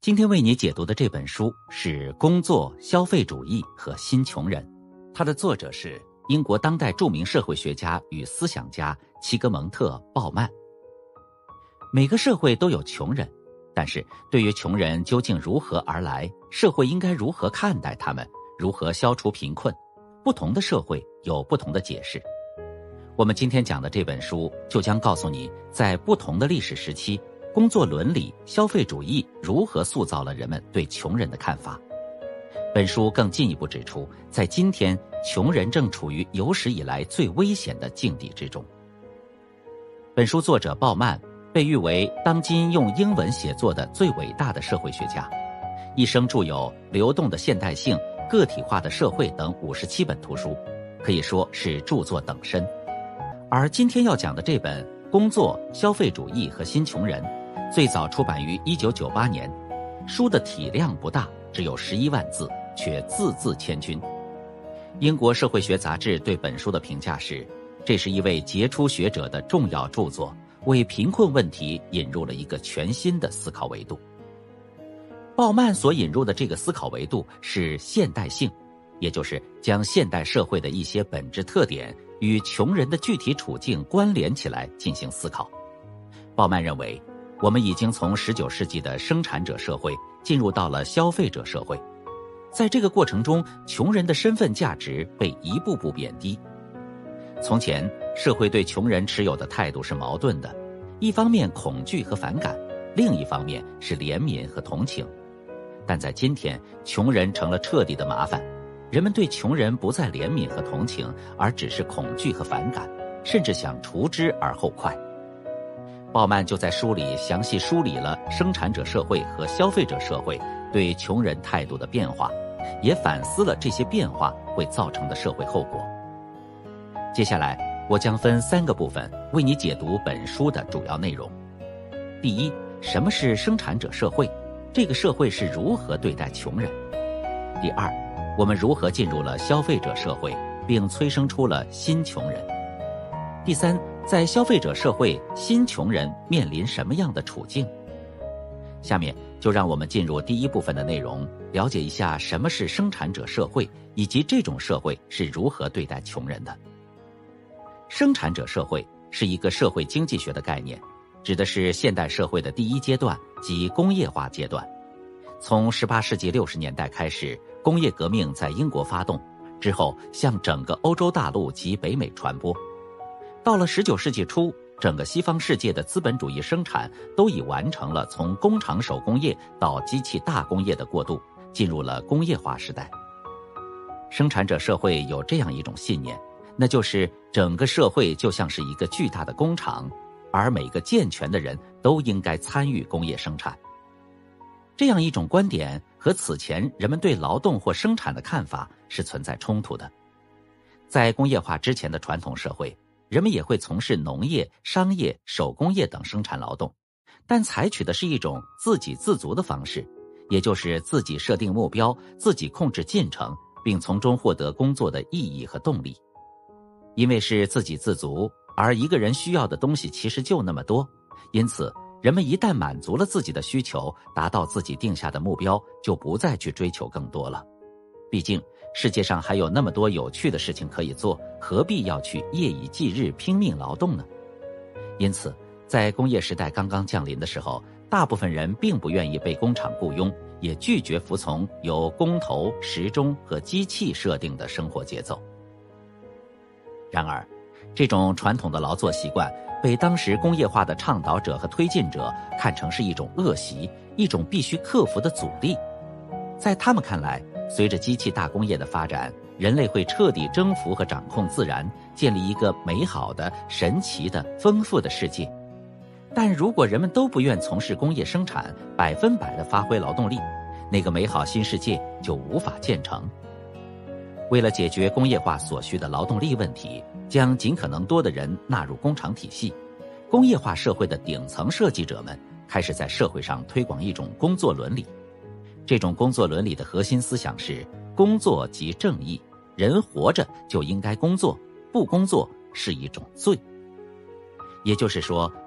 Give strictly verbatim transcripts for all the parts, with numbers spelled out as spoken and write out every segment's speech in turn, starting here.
今天为你解读的这本书是《工作、消费主义和新穷人》，它的作者是英国当代著名社会学家与思想家齐格蒙特·鲍曼。每个社会都有穷人，但是对于穷人究竟如何而来，社会应该如何看待他们，如何消除贫困，不同的社会有不同的解释。我们今天讲的这本书就将告诉你，在不同的历史时期，工作伦理、消费主义如何塑造了人们对穷人的看法。本书更进一步指出，在今天，穷人正处于有史以来最危险的境地之中。本书作者鲍曼被誉为当今用英文写作的最伟大的社会学家，一生著有《流动的现代性》《个体化的社会》等五十七本图书，可以说是著作等身。而今天要讲的这本《工作、消费主义和新穷人》，最早出版于一九九八年，书的体量不大，只有十一万字，却字字千钧。英国社会学杂志对本书的评价是，这是一位杰出学者的重要著作，为贫困问题引入了一个全新的思考维度。鲍曼所引入的这个思考维度是现代性，也就是将现代社会的一些本质特点与穷人的具体处境关联起来进行思考。鲍曼认为，我们已经从十九世纪的生产者社会进入到了消费者社会，在这个过程中，穷人的身份价值被一步步贬低。从前，社会对穷人持有的态度是矛盾的，一方面恐惧和反感，另一方面是怜悯和同情。但在今天，穷人成了彻底的麻烦，人们对穷人不再怜悯和同情，而只是恐惧和反感，甚至想除之而后快。鲍曼就在书里详细梳理了生产者社会和消费者社会对穷人态度的变化，也反思了这些变化会造成的社会后果。接下来，我将分三个部分为你解读本书的主要内容。第一，什么是生产者社会？这个社会是如何对待穷人？第二，我们如何进入了消费者社会，并催生出了新穷人？第三，在消费者社会，新穷人面临什么样的处境？下面就让我们进入第一部分的内容，了解一下什么是生产者社会，以及这种社会是如何对待穷人的。生产者社会是一个社会经济学的概念，指的是现代社会的第一阶段，即工业化阶段。从十八世纪六十年代开始，工业革命在英国发动，之后向整个欧洲大陆及北美传播。到了十九世纪初，整个西方世界的资本主义生产都已完成了从工厂手工业到机器大工业的过渡，进入了工业化时代。生产者社会有这样一种信念，那就是整个社会就像是一个巨大的工厂，而每个健全的人都应该参与工业生产。这样一种观点和此前人们对劳动或生产的看法是存在冲突的。在工业化之前的传统社会，人们也会从事农业、商业、手工业等生产劳动，但采取的是一种自给自足的方式，也就是自己设定目标，自己控制进程，并从中获得工作的意义和动力。因为是自给自足，而一个人需要的东西其实就那么多，因此人们一旦满足了自己的需求，达到自己定下的目标，就不再去追求更多了。毕竟世界上还有那么多有趣的事情可以做，何必要去夜以继日拼命劳动呢？因此，在工业时代刚刚降临的时候，大部分人并不愿意被工厂雇佣，也拒绝服从由工头、时钟和机器设定的生活节奏。然而，这种传统的劳作习惯被当时工业化的倡导者和推进者看成是一种恶习，一种必须克服的阻力。在他们看来，随着机器大工业的发展，人类会彻底征服和掌控自然，建立一个美好的、神奇的、丰富的世界。但如果人们都不愿从事工业生产，百分百地发挥劳动力，那个美好新世界就无法建成。为了解决工业化所需的劳动力问题，将尽可能多的人纳入工厂体系，工业化社会的顶层设计者们开始在社会上推广一种工作伦理。这种工作伦理的核心思想是工作即正义，人活着就应该工作，不工作是一种罪。也就是说，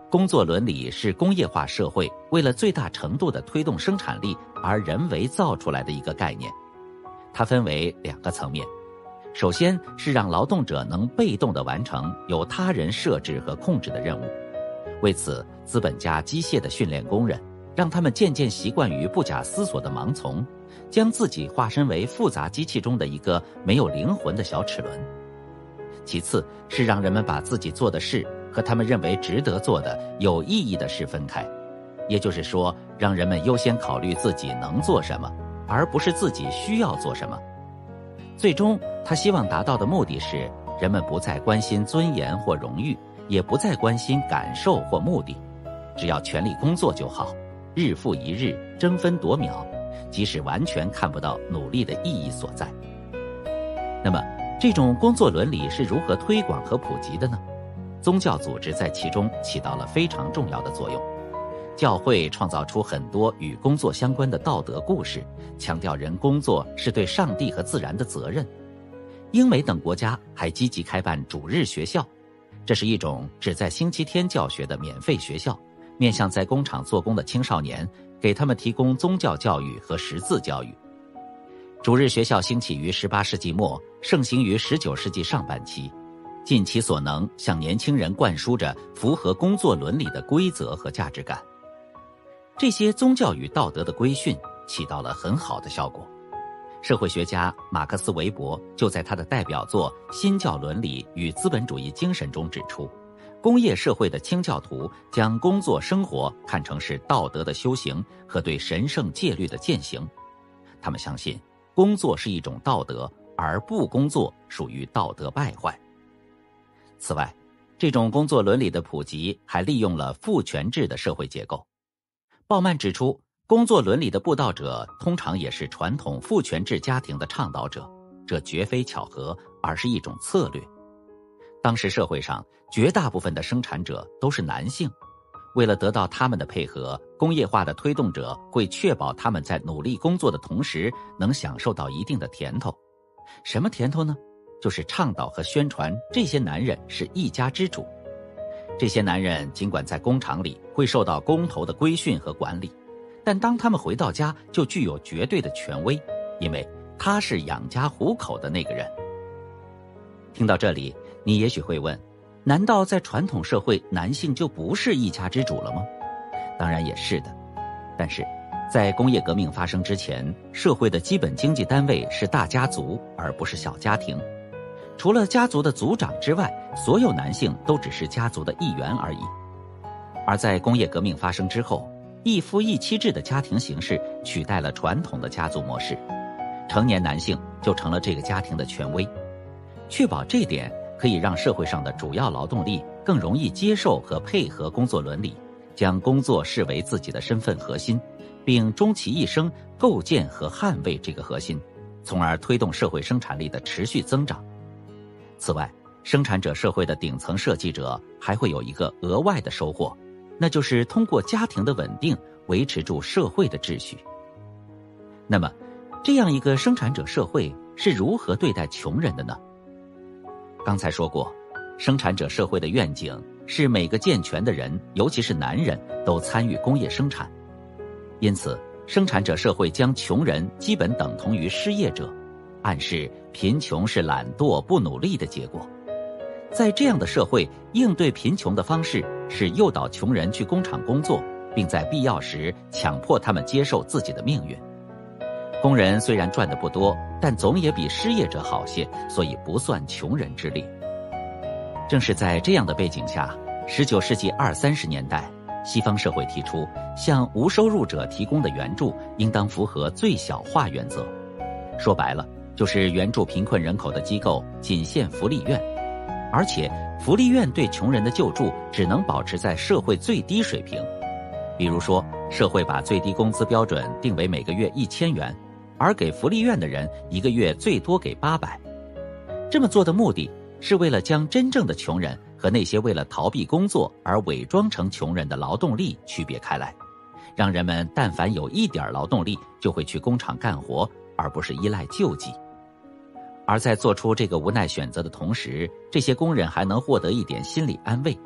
工作伦理是工业化社会为了最大程度地推动生产力而人为造出来的一个概念。它分为两个层面，首先是让劳动者能被动地完成由他人设置和控制的任务，为此资本家机械地训练工人，让他们渐渐习惯于不假思索的盲从，将自己化身为复杂机器中的一个没有灵魂的小齿轮。其次是让人们把自己做的事和他们认为值得做的有意义的事分开，也就是说，让人们优先考虑自己能做什么，而不是自己需要做什么。最终他希望达到的目的是，人们不再关心尊严或荣誉，也不再关心感受或目的，只要全力工作就好，日复一日，争分夺秒，即使完全看不到努力的意义所在。那么这种工作伦理是如何推广和普及的呢？宗教组织在其中起到了非常重要的作用。教会创造出很多与工作相关的道德故事，强调人工作是对上帝和自然的责任。英美等国家还积极开办主日学校，这是一种只在星期天教学的免费学校，面向在工厂做工的青少年，给他们提供宗教教育和识字教育。主日学校兴起于十八世纪末，盛行于十九世纪上半期，尽其所能向年轻人灌输着符合工作伦理的规则和价值感。这些宗教与道德的规训起到了很好的效果。社会学家马克思·韦伯就在他的代表作《新教伦理与资本主义精神》中指出，工业社会的清教徒将工作生活看成是道德的修行和对神圣戒律的践行。他们相信工作是一种道德，而不工作属于道德败坏。此外，这种工作伦理的普及还利用了父权制的社会结构。鲍曼指出，工作伦理的布道者通常也是传统父权制家庭的倡导者，这绝非巧合，而是一种策略。当时社会上绝大部分的生产者都是男性，为了得到他们的配合，工业化的推动者会确保他们在努力工作的同时能享受到一定的甜头。什么甜头呢？就是倡导和宣传这些男人是一家之主。这些男人尽管在工厂里会受到工头的规训和管理，但当他们回到家就具有绝对的权威，因为他是养家糊口的那个人。听到这里，你也许会问，难道在传统社会男性就不是一家之主了吗？当然也是的，但是在工业革命发生之前，社会的基本经济单位是大家族，而不是小家庭。除了家族的族长之外，所有男性都只是家族的一员而已。而在工业革命发生之后，一夫一妻制的家庭形式取代了传统的家族模式，成年男性就成了这个家庭的权威。确保这点可以让社会上的主要劳动力更容易接受和配合工作伦理，将工作视为自己的身份核心，并终其一生构建和捍卫这个核心，从而推动社会生产力的持续增长。此外，生产者社会的顶层设计者还会有一个额外的收获，那就是通过家庭的稳定维持住社会的秩序。那么，这样一个生产者社会是如何对待穷人的呢？刚才说过，生产者社会的愿景是每个健全的人，尤其是男人，都参与工业生产。因此，生产者社会将穷人基本等同于失业者，暗示贫穷是懒惰不努力的结果。在这样的社会，应对贫穷的方式是诱导穷人去工厂工作，并在必要时强迫他们接受自己的命运。工人虽然赚得不多，但总也比失业者好些，所以不算穷人之力。正是在这样的背景下，十九世纪二三十年代，西方社会提出向无收入者提供的援助应当符合最小化原则。说白了，就是援助贫困人口的机构仅限福利院，而且福利院对穷人的救助只能保持在社会最低水平。比如说，社会把最低工资标准定为每个月一千元，而给福利院的人一个月最多给八百。这么做的目的是为了将真正的穷人和那些为了逃避工作而伪装成穷人的劳动力区别开来，让人们但凡有一点劳动力就会去工厂干活，而不是依赖救济。而在做出这个无奈选择的同时，这些工人还能获得一点心理安慰，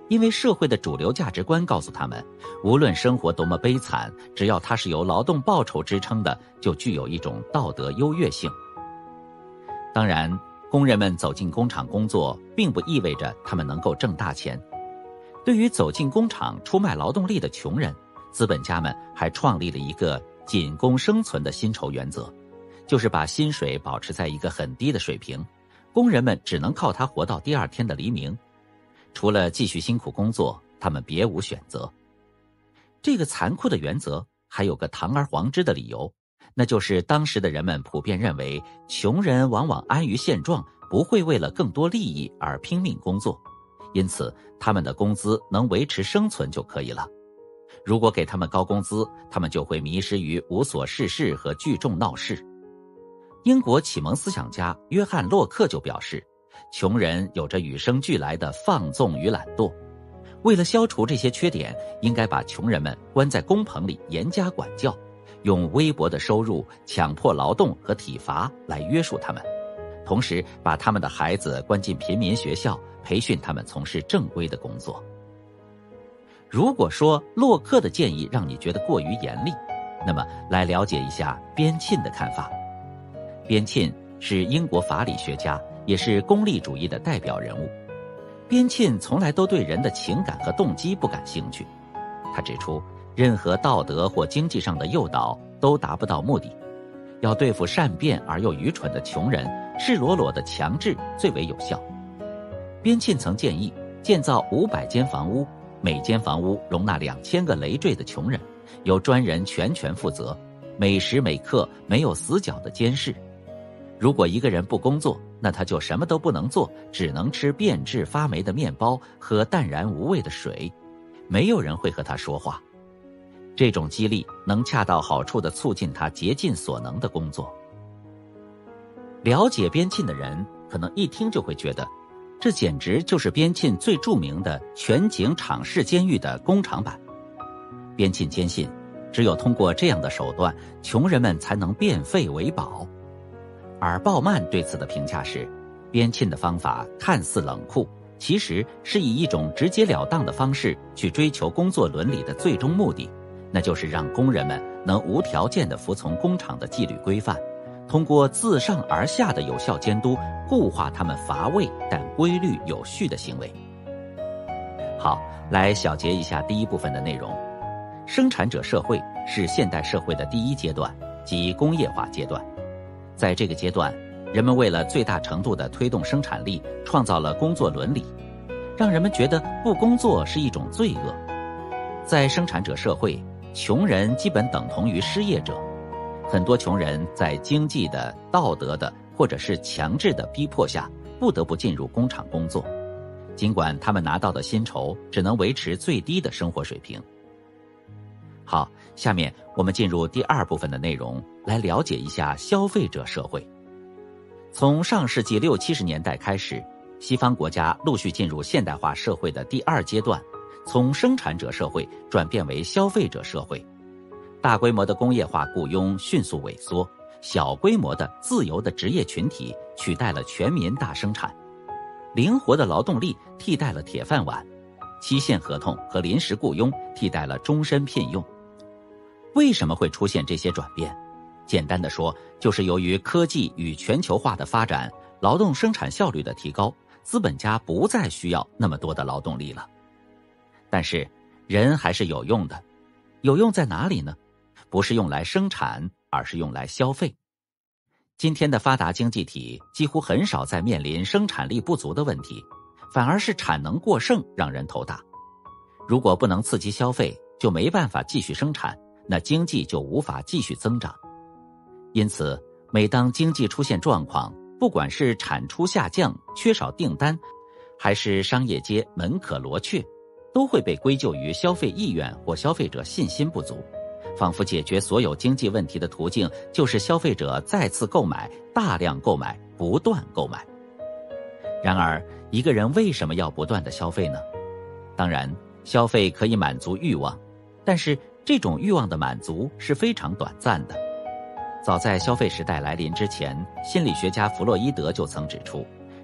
因为社会的主流价值观告诉他们，无论生活多么悲惨，只要它是由劳动报酬支撑的，就具有一种道德优越性。当然，工人们走进工厂工作，并不意味着他们能够挣大钱。对于走进工厂出卖劳动力的穷人，资本家们还创立了一个仅供生存的薪酬原则，就是把薪水保持在一个很低的水平，工人们只能靠它活到第二天的黎明。除了继续辛苦工作，他们别无选择。这个残酷的原则还有个堂而皇之的理由，那就是当时的人们普遍认为，穷人往往安于现状，不会为了更多利益而拼命工作，因此他们的工资能维持生存就可以了。如果给他们高工资，他们就会迷失于无所事事和聚众闹事。英国启蒙思想家约翰·洛克就表示，穷人有着与生俱来的放纵与懒惰，为了消除这些缺点，应该把穷人们关在工棚里严加管教，用微薄的收入、强迫劳动和体罚来约束他们，同时把他们的孩子关进平民学校，培训他们从事正规的工作。如果说洛克的建议让你觉得过于严厉，那么来了解一下边沁的看法。边沁是英国法理学家，也是功利主义的代表人物。边沁从来都对人的情感和动机不感兴趣。他指出，任何道德或经济上的诱导都达不到目的。要对付善变而又愚蠢的穷人，赤裸裸的强制最为有效。边沁曾建议建造五百间房屋，每间房屋容纳两千个累赘的穷人，由专人全权负责，每时每刻没有死角的监视。如果一个人不工作，那他就什么都不能做，只能吃变质发霉的面包，喝淡然无味的水，没有人会和他说话。这种激励能恰到好处地促进他竭尽所能的工作。了解边沁的人可能一听就会觉得，这简直就是边沁最著名的全景敞式监狱的工厂版。边沁坚信，只有通过这样的手段，穷人们才能变废为宝。而鲍曼对此的评价是，边沁的方法看似冷酷，其实是以一种直截了当的方式去追求工作伦理的最终目的，那就是让工人们能无条件地服从工厂的纪律规范，通过自上而下的有效监督，固化他们乏味但规律有序的行为。好，来小结一下第一部分的内容。生产者社会是现代社会的第一阶段，即工业化阶段。在这个阶段，人们为了最大程度地推动生产力，创造了工作伦理，让人们觉得不工作是一种罪恶。在生产者社会，穷人基本等同于失业者，很多穷人在经济的、道德的或者是强制的逼迫下，不得不进入工厂工作，尽管他们拿到的薪酬只能维持最低的生活水平。好，下面我们进入第二部分的内容，来了解一下消费者社会。从上世纪六七十年代开始，西方国家陆续进入现代化社会的第二阶段，从生产者社会转变为消费者社会。大规模的工业化雇佣迅速萎缩，小规模的自由的职业群体取代了全民大生产，灵活的劳动力替代了铁饭碗，期限合同和临时雇佣替代了终身聘用。为什么会出现这些转变？简单的说，就是由于科技与全球化的发展，劳动生产效率的提高，资本家不再需要那么多的劳动力了。但是人还是有用的，有用在哪里呢？不是用来生产，而是用来消费。今天的发达经济体几乎很少再面临生产力不足的问题，反而是产能过剩让人头大。如果不能刺激消费，就没办法继续生产，那经济就无法继续增长。因此，每当经济出现状况，不管是产出下降、缺少订单，还是商业街门可罗雀，都会被归咎于消费意愿或消费者信心不足，仿佛解决所有经济问题的途径就是消费者再次购买、大量购买、不断购买。然而，一个人为什么要不断的消费呢？当然，消费可以满足欲望，但是这种欲望的满足是非常短暂的。早在消费时代来临之前，心理学家弗洛伊德就曾指出，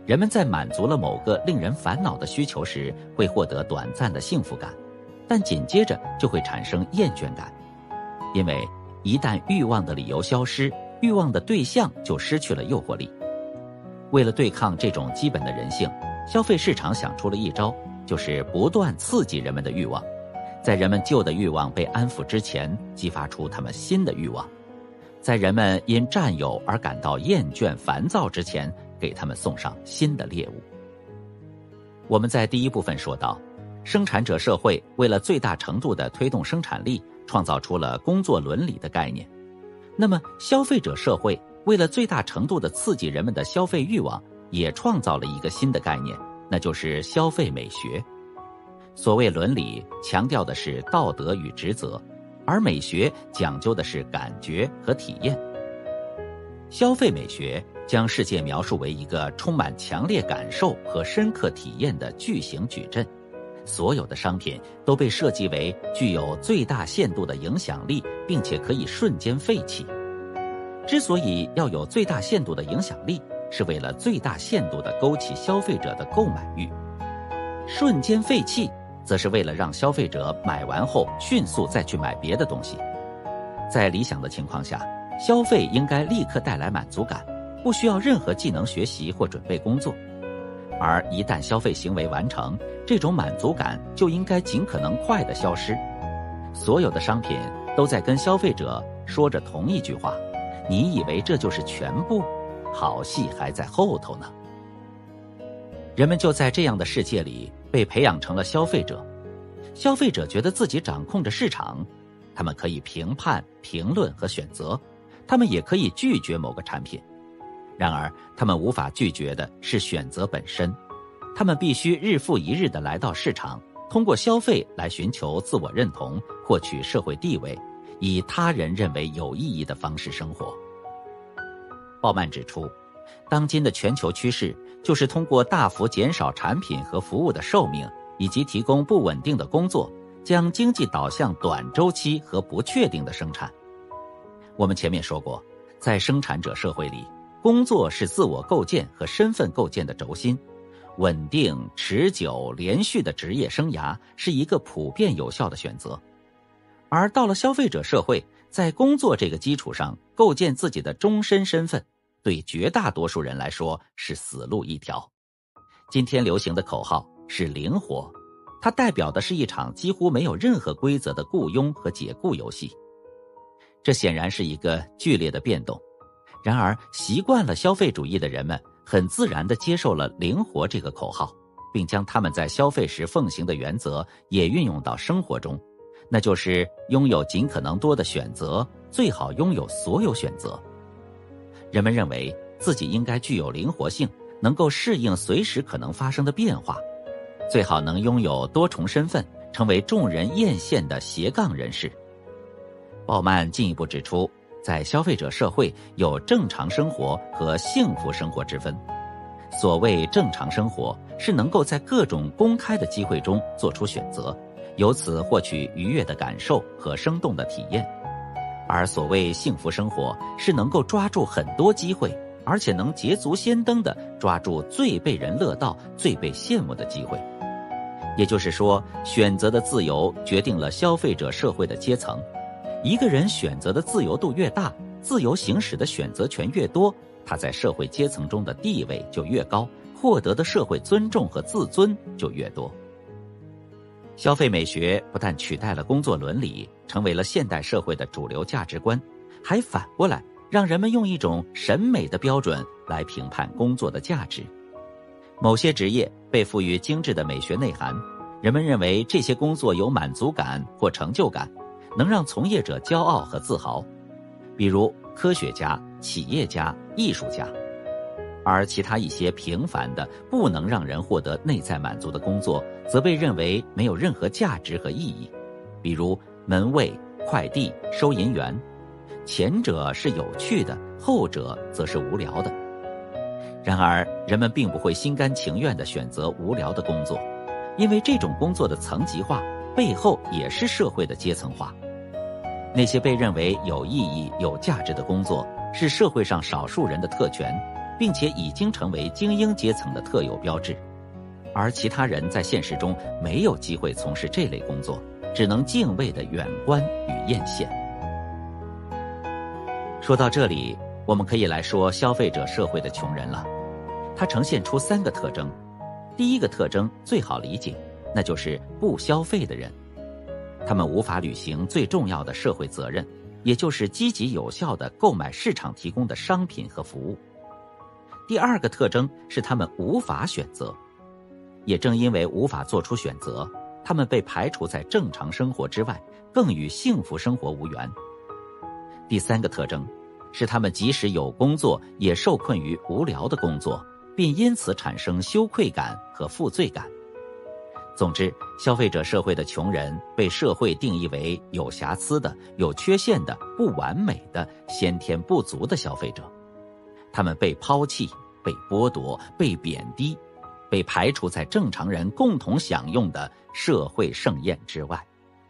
人们在满足了某个令人烦恼的需求时，会获得短暂的幸福感，但紧接着就会产生厌倦感。因为一旦欲望的理由消失，欲望的对象就失去了诱惑力。为了对抗这种基本的人性，消费市场想出了一招，就是不断刺激人们的欲望，在人们旧的欲望被安抚之前，激发出他们新的欲望，在人们因占有而感到厌倦烦躁之前，给他们送上新的猎物。我们在第一部分说到，生产者社会为了最大程度地推动生产力，创造出了工作伦理的概念。那么消费者社会为了最大程度地刺激人们的消费欲望，也创造了一个新的概念，那就是消费美学。所谓伦理，强调的是道德与职责，而美学讲究的是感觉和体验。消费美学将世界描述为一个充满强烈感受和深刻体验的巨型矩阵，所有的商品都被设计为具有最大限度的影响力，并且可以瞬间废弃。之所以要有最大限度的影响力，是为了最大限度地勾起消费者的购买欲。瞬间废弃，则是为了让消费者买完后迅速再去买别的东西。在理想的情况下，消费应该立刻带来满足感，不需要任何技能学习或准备工作。而一旦消费行为完成，这种满足感就应该尽可能快地消失。所有的商品都在跟消费者说着同一句话：你以为这就是全部？好戏还在后头呢。人们就在这样的世界里被培养成了消费者。消费者觉得自己掌控着市场，他们可以评判、评论和选择，他们也可以拒绝某个产品。然而他们无法拒绝的是选择本身，他们必须日复一日地来到市场，通过消费来寻求自我认同，获取社会地位，以他人认为有意义的方式生活。鲍曼指出，当今的全球趋势就是通过大幅减少产品和服务的寿命，以及提供不稳定的工作，将经济导向短周期和不确定的生产。我们前面说过，在生产者社会里，工作是自我构建和身份构建的轴心，稳定、持久、连续的职业生涯是一个普遍有效的选择。而到了消费者社会，在工作这个基础上构建自己的终身身份，对绝大多数人来说是死路一条。今天流行的口号是灵活，它代表的是一场几乎没有任何规则的雇佣和解雇游戏。这显然是一个剧烈的变动。然而习惯了消费主义的人们很自然地接受了灵活这个口号，并将他们在消费时奉行的原则也运用到生活中，那就是拥有尽可能多的选择，最好拥有所有选择。人们认为自己应该具有灵活性，能够适应随时可能发生的变化，最好能拥有多重身份，成为众人艳羡的斜杠人士。鲍曼进一步指出，在消费者社会有正常生活和幸福生活之分。所谓正常生活，是能够在各种公开的机会中做出选择，由此获取愉悦的感受和生动的体验。而所谓幸福生活，是能够抓住很多机会，而且能捷足先登地抓住最被人乐道、最被羡慕的机会。也就是说，选择的自由决定了消费者社会的阶层。一个人选择的自由度越大，自由行使的选择权越多，他在社会阶层中的地位就越高，获得的社会尊重和自尊就越多。消费美学不但取代了工作伦理，成为了现代社会的主流价值观，还反过来让人们用一种审美的标准来评判工作的价值。某些职业被赋予精致的美学内涵，人们认为这些工作有满足感或成就感，能让从业者骄傲和自豪，比如科学家、企业家、艺术家。而其他一些平凡的不能让人获得内在满足的工作，则被认为没有任何价值和意义，比如门卫、快递、收银员。前者是有趣的，后者则是无聊的。然而人们并不会心甘情愿地选择无聊的工作，因为这种工作的层级化背后也是社会的阶层化。那些被认为有意义、有价值的工作，是社会上少数人的特权， 并且已经成为精英阶层的特有标志，而其他人在现实中没有机会从事这类工作，只能敬畏地远观与艳羡。说到这里，我们可以来说消费者社会的穷人了。它呈现出三个特征。第一个特征最好理解，那就是不消费的人。他们无法履行最重要的社会责任，也就是积极有效地购买市场提供的商品和服务。第二个特征是他们无法选择，也正因为无法做出选择，他们被排除在正常生活之外，更与幸福生活无缘。第三个特征是他们即使有工作，也受困于无聊的工作，并因此产生羞愧感和负罪感。总之，消费者社会的穷人被社会定义为有瑕疵的、有缺陷的、不完美的、先天不足的消费者。他们被抛弃、被剥夺、被贬低，被排除在正常人共同享用的社会盛宴之外。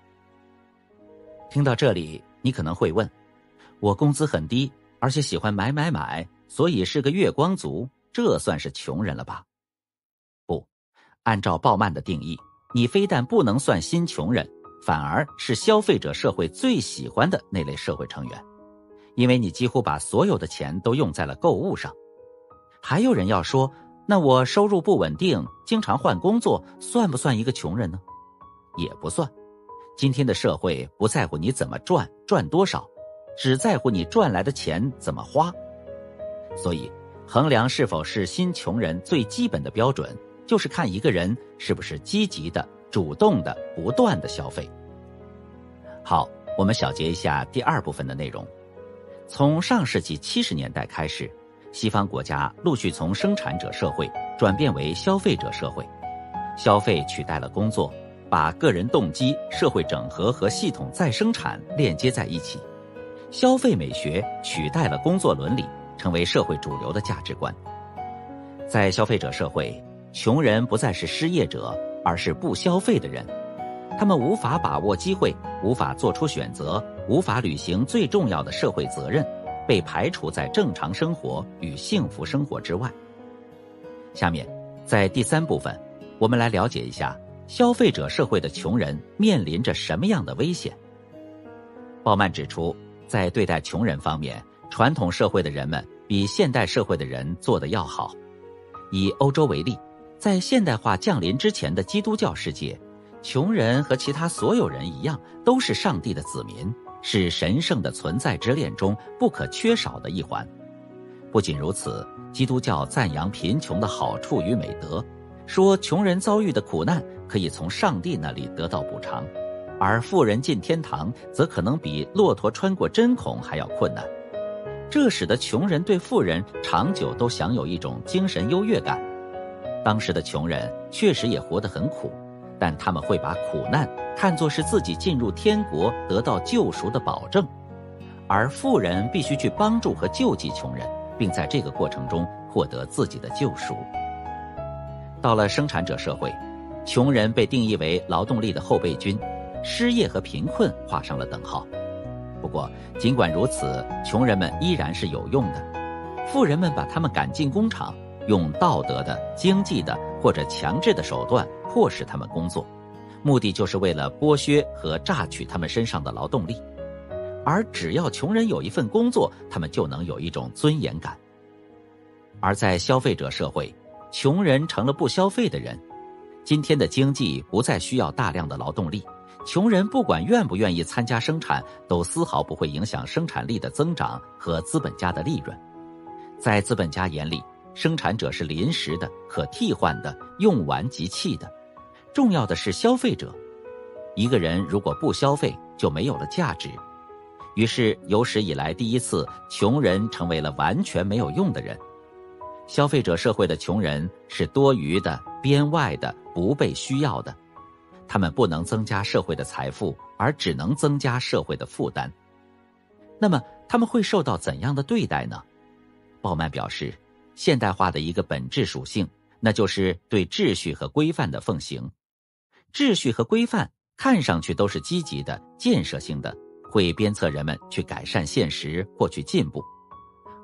听到这里，你可能会问，我工资很低，而且喜欢买买买，所以是个月光族，这算是穷人了吧？不，按照鲍曼的定义，你非但不能算新穷人，反而是消费者社会最喜欢的那类社会成员，因为你几乎把所有的钱都用在了购物上。还有人要说，那我收入不稳定，经常换工作，算不算一个穷人呢？也不算。今天的社会不在乎你怎么赚，赚多少，只在乎你赚来的钱怎么花。所以衡量是否是新穷人最基本的标准，就是看一个人是不是积极的、主动的、不断的消费。好，我们小结一下第二部分的内容。从上世纪七十年代开始，西方国家陆续从生产者社会转变为消费者社会，消费取代了工作，把个人动机、社会整合和系统再生产链接在一起。消费美学取代了工作伦理，成为社会主流的价值观。在消费者社会，穷人不再是失业者，而是不消费的人。他们无法把握机会，无法做出选择，无法履行最重要的社会责任，被排除在正常生活与幸福生活之外。下面，在第三部分，我们来了解一下消费者社会的穷人面临着什么样的危险。鲍曼指出，在对待穷人方面，传统社会的人们比现代社会的人做得要好。以欧洲为例，在现代化降临之前的基督教世界，穷人和其他所有人一样，都是上帝的子民，是神圣的存在之链中不可缺少的一环。不仅如此，基督教赞扬贫穷的好处与美德，说穷人遭遇的苦难可以从上帝那里得到补偿，而富人进天堂则可能比骆驼穿过针孔还要困难。这使得穷人对富人长久都享有一种精神优越感。当时的穷人确实也活得很苦，但他们会把苦难看作是自己进入天国得到救赎的保证，而富人必须去帮助和救济穷人，并在这个过程中获得自己的救赎。到了生产者社会，穷人被定义为劳动力的后备军，失业和贫困画上了等号。不过尽管如此，穷人们依然是有用的。富人们把他们赶进工厂，用道德的、经济的或者强制的手段迫使他们工作，目的就是为了剥削和榨取他们身上的劳动力。而只要穷人有一份工作，他们就能有一种尊严感。而在消费者社会，穷人成了不消费的人。今天的经济不再需要大量的劳动力，穷人不管愿不愿意参加生产，都丝毫不会影响生产力的增长和资本家的利润。在资本家眼里，生产者是临时的、可替换的、用完即弃的。重要的是消费者。一个人如果不消费，就没有了价值。于是有史以来第一次，穷人成为了完全没有用的人。消费者社会的穷人是多余的、边外的、不被需要的。他们不能增加社会的财富，而只能增加社会的负担。那么他们会受到怎样的对待呢？鲍曼表示，现代化的一个本质属性，那就是对秩序和规范的奉行。秩序和规范看上去都是积极的、建设性的，会鞭策人们去改善现实或去进步。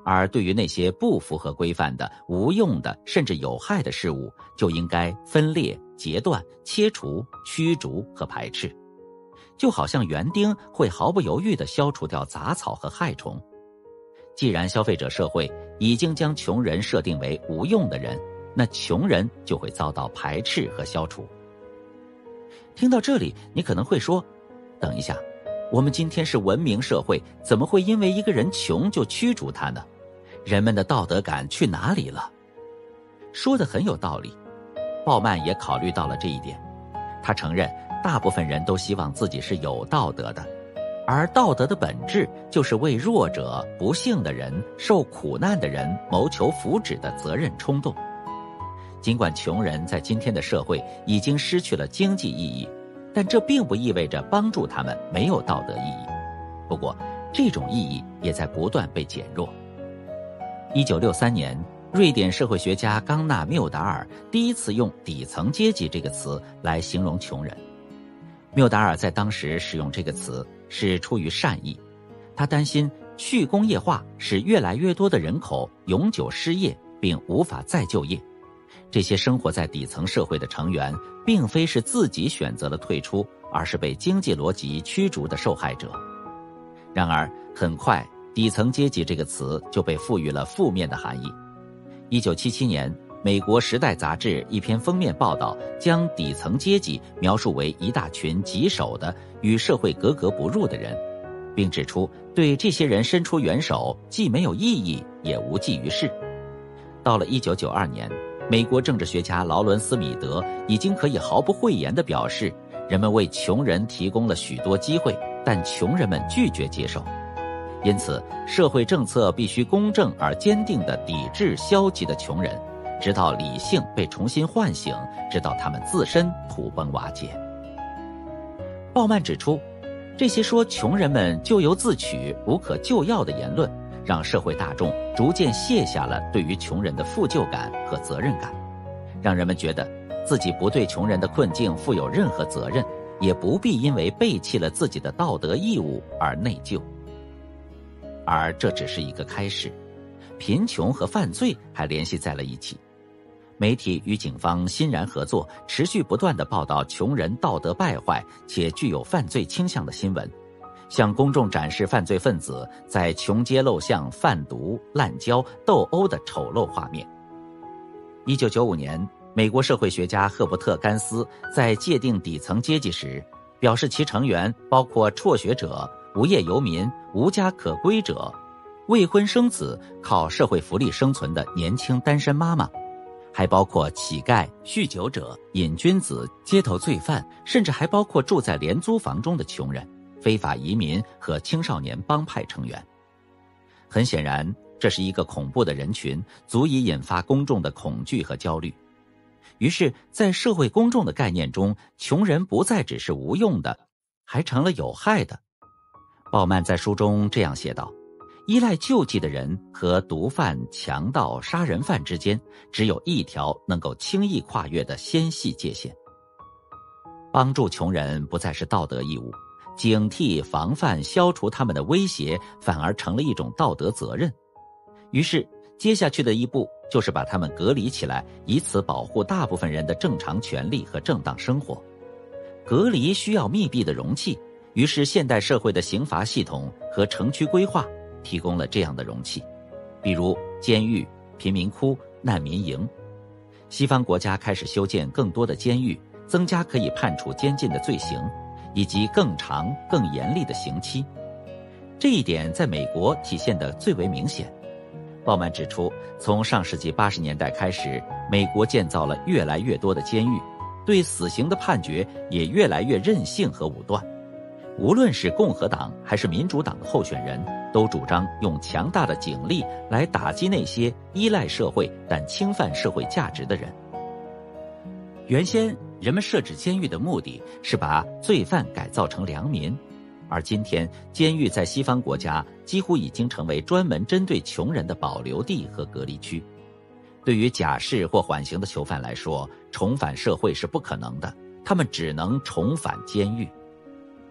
而对于那些不符合规范的、无用的，甚至有害的事物，就应该分裂、截断、切除、驱逐和排斥。就好像园丁会毫不犹豫地消除掉杂草和害虫。既然消费者社会已经将穷人设定为无用的人，那穷人就会遭到排斥和消除。听到这里，你可能会说，等一下，我们今天是文明社会，怎么会因为一个人穷就驱逐他呢？人们的道德感去哪里了？说得很有道理，鲍曼也考虑到了这一点。他承认大部分人都希望自己是有道德的，而道德的本质就是为弱者、不幸的人、受苦难的人谋求福祉的责任冲动。尽管穷人在今天的社会已经失去了经济意义，但这并不意味着帮助他们没有道德意义。不过，这种意义也在不断被减弱。一九六三年，瑞典社会学家冈纳缪达尔第一次用底层阶级这个词来形容穷人。缪达尔在当时使用这个词是出于善意，他担心去工业化使越来越多的人口永久失业并无法再就业。这些生活在底层社会的成员并非是自己选择了退出，而是被经济逻辑驱逐的受害者。然而很快，底层阶级这个词就被赋予了负面的含义。一九七七年，美国《时代》杂志一篇封面报道将底层阶级描述为一大群棘手的与社会格格不入的人，并指出对这些人伸出援手既没有意义也无济于事。到了一九九二年，美国政治学家劳伦斯·米德已经可以毫不讳言地表示，人们为穷人提供了许多机会，但穷人们拒绝接受。因此，社会政策必须公正而坚定地抵制消极的穷人，直到理性被重新唤醒，直到他们自身土崩瓦解。鲍曼指出，这些说穷人们咎由自取、无可救药的言论，让社会大众逐渐卸下了对于穷人的负疚感和责任感，让人们觉得自己不对穷人的困境负有任何责任，也不必因为背弃了自己的道德义务而内疚。而这只是一个开始，贫穷和犯罪还联系在了一起。媒体与警方欣然合作，持续不断地报道穷人道德败坏且具有犯罪倾向的新闻，向公众展示犯罪分子在穷街陋巷贩毒、滥交、斗殴的丑陋画面。一九九五年，美国社会学家赫伯特·甘斯在界定底层阶级时，表示其成员包括辍学者、无业游民、无家可归者、未婚生子、靠社会福利生存的年轻单身妈妈，还包括乞丐、酗酒者、瘾君子、街头罪犯，甚至还包括住在廉租房中的穷人、非法移民和青少年帮派成员。很显然，这是一个恐怖的人群，足以引发公众的恐惧和焦虑。于是，在社会公众的概念中，穷人不再只是无用的，还成了有害的。鲍曼在书中这样写道：依赖救济的人和毒贩、强盗、杀人犯之间，只有一条能够轻易跨越的纤细界限。帮助穷人不再是道德义务，警惕、防范、消除他们的威胁，反而成了一种道德责任。于是，接下去的一步就是把他们隔离起来，以此保护大部分人的正常权利和正当生活。隔离需要密闭的容器，于是现代社会的刑罚系统和城区规划提供了这样的容器，比如监狱、贫民窟、难民营。西方国家开始修建更多的监狱，增加可以判处监禁的罪行，以及更长、更严厉的刑期。这一点在美国体现得最为明显。鲍曼指出，从上世纪八十年代开始，美国建造了越来越多的监狱，对死刑的判决也越来越任性和武断。无论是共和党还是民主党的候选人，都主张用强大的警力来打击那些依赖社会但侵犯社会价值的人。原先人们设置监狱的目的是把罪犯改造成良民，而今天监狱在西方国家几乎已经成为专门针对穷人的保留地和隔离区。对于假释或缓刑的囚犯来说，重返社会是不可能的，他们只能重返监狱。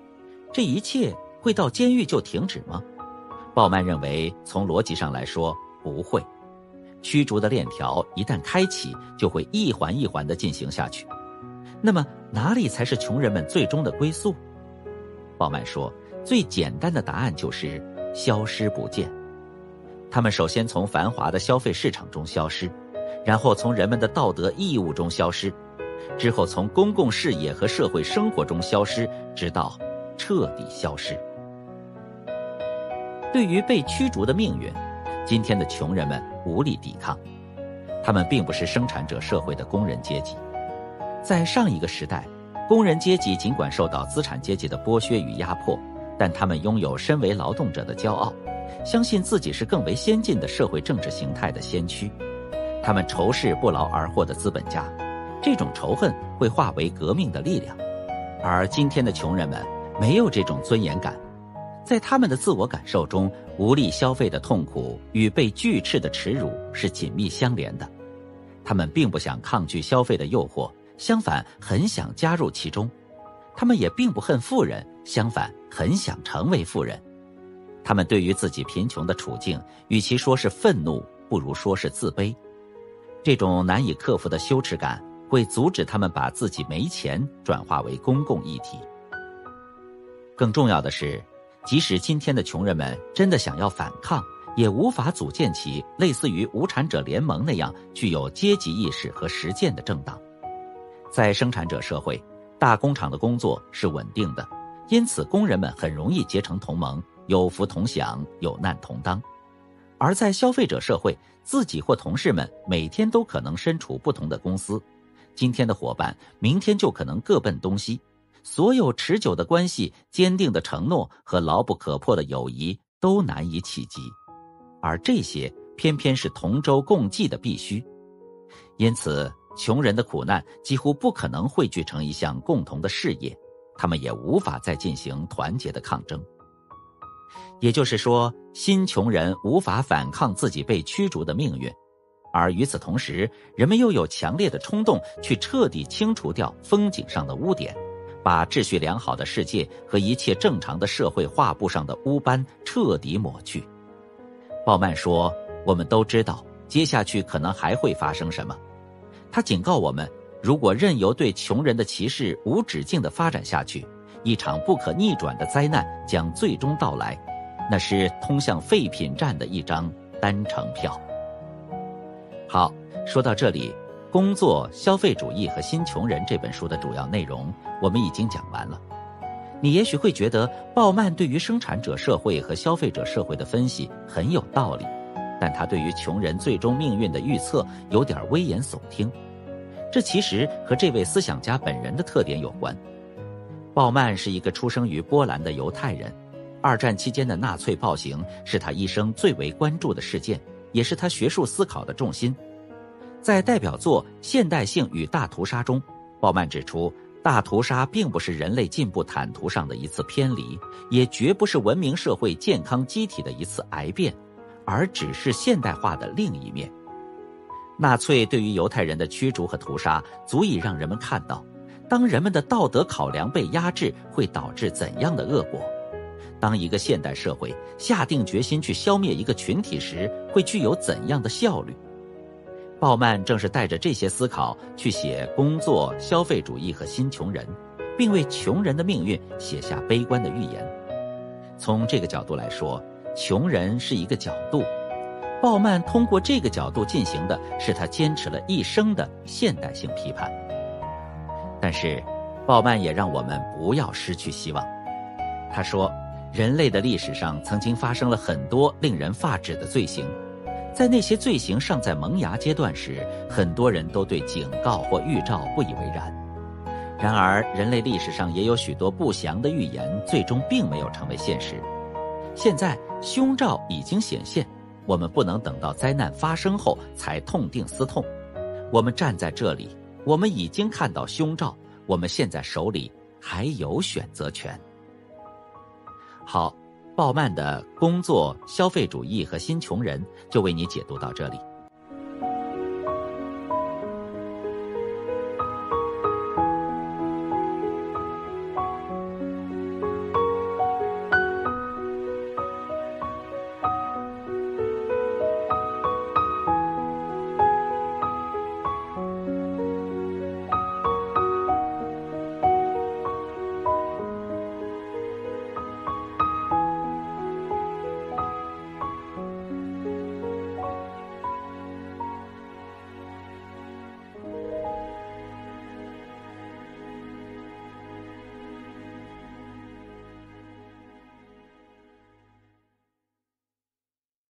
这一切会到监狱就停止吗？鲍曼认为，从逻辑上来说， 不会。驱逐的链条一旦开启，就会一环一环地进行下去。那么哪里才是穷人们最终的归宿？鲍曼说，最简单的答案就是消失不见。他们首先从繁华的消费市场中消失，然后从人们的道德义务中消失，之后从公共视野和社会生活中消失，直到彻底消失。对于被驱逐的命运，今天的穷人们无力抵抗。他们并不是生产者社会的工人阶级。在上一个时代，工人阶级尽管受到资产阶级的剥削与压迫，但他们拥有身为劳动者的骄傲，相信自己是更为先进的社会政治形态的先驱。他们仇视不劳而获的资本家，这种仇恨会化为革命的力量。而今天的穷人们没有这种尊严感，在他们的自我感受中，无力消费的痛苦与被拒斥的耻辱是紧密相连的。他们并不想抗拒消费的诱惑，相反很想加入其中。他们也并不恨富人，相反很想成为富人。他们对于自己贫穷的处境，与其说是愤怒，不如说是自卑。这种难以克服的羞耻感会阻止他们把自己没钱转化为公共议题。更重要的是，即使今天的穷人们真的想要反抗，也无法组建起类似于无产者联盟那样具有阶级意识和实践的政党。在生产者社会，大工厂的工作是稳定的，因此工人们很容易结成同盟，有福同享，有难同当。而在消费者社会，自己或同事们每天都可能身处不同的公司，今天的伙伴明天就可能各奔东西。所有持久的关系、坚定的承诺和牢不可破的友谊都难以企及，而这些偏偏是同舟共济的必须。因此，穷人的苦难几乎不可能汇聚成一项共同的事业，他们也无法再进行团结的抗争。也就是说，新穷人无法反抗自己被驱逐的命运，而与此同时，人们又有强烈的冲动去彻底清除掉风景上的污点，把秩序良好的世界和一切正常的社会画布上的污斑彻底抹去。鲍曼说，我们都知道接下去可能还会发生什么。他警告我们，如果任由对穷人的歧视无止境地发展下去，一场不可逆转的灾难将最终到来，那是通向废品站的一张单程票。好，说到这里，工作、消费主义和新穷人这本书的主要内容我们已经讲完了。你也许会觉得鲍曼对于生产者社会和消费者社会的分析很有道理，但他对于穷人最终命运的预测有点危言耸听。这其实和这位思想家本人的特点有关。鲍曼是一个出生于波兰的犹太人，二战期间的纳粹暴行是他一生最为关注的事件，也是他学术思考的重心。在代表作《现代性与大屠杀》中，鲍曼指出，大屠杀并不是人类进步坦途上的一次偏离，也绝不是文明社会健康机体的一次癌变，而只是现代化的另一面。纳粹对于犹太人的驱逐和屠杀，足以让人们看到，当人们的道德考量被压制，会导致怎样的恶果。当一个现代社会下定决心去消灭一个群体时，会具有怎样的效率。鲍曼正是带着这些思考去写工作、消费主义和新穷人，并为穷人的命运写下悲观的预言。从这个角度来说，穷人是一个角度，鲍曼通过这个角度进行的是他坚持了一生的现代性批判。但是，鲍曼也让我们不要失去希望。他说，人类的历史上曾经发生了很多令人发指的罪行，在那些罪行尚在萌芽阶段时，很多人都对警告或预兆不以为然。然而，人类历史上也有许多不祥的预言，最终并没有成为现实。现在，凶兆已经显现，我们不能等到灾难发生后才痛定思痛。我们站在这里，我们已经看到凶兆，我们现在手里还有选择权。好，鲍曼的工作、消费主义和新穷人就为你解读到这里。